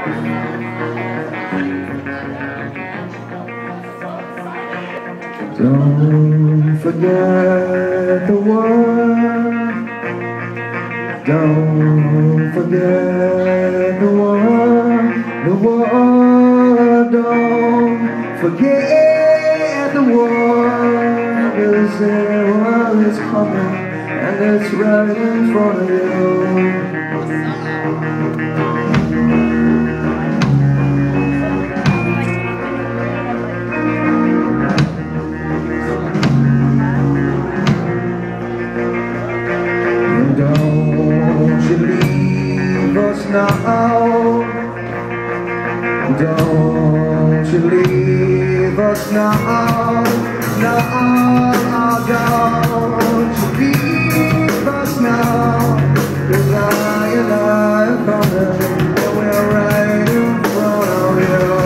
Don't forget the word. Don't forget the word. The word. Don't forget the word. 'Cause the word is coming and it's right in front of you. Don't you leave us now. Don't you leave us now. No, don't you leave us now. 'Cause I and I are coming and we're right in front of you.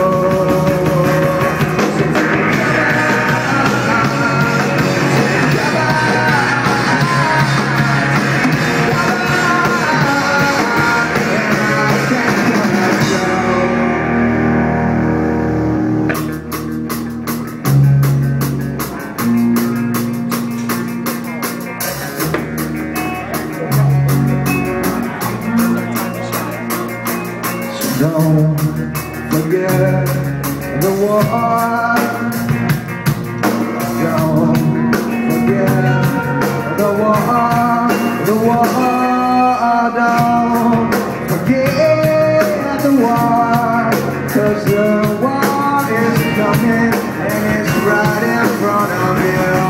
Don't forget the war. Don't forget the war. The war. Don't forget the war. 'Cause the war is coming and it's right in front of you.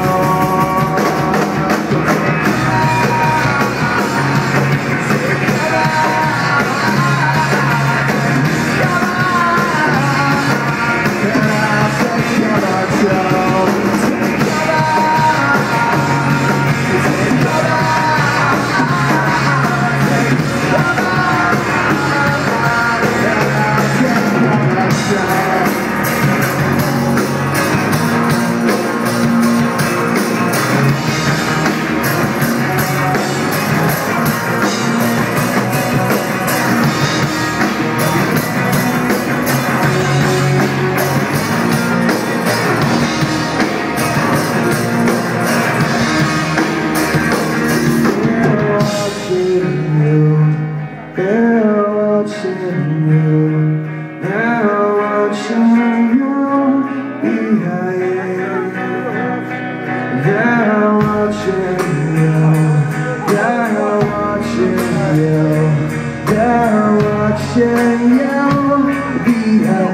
They're watching you behind.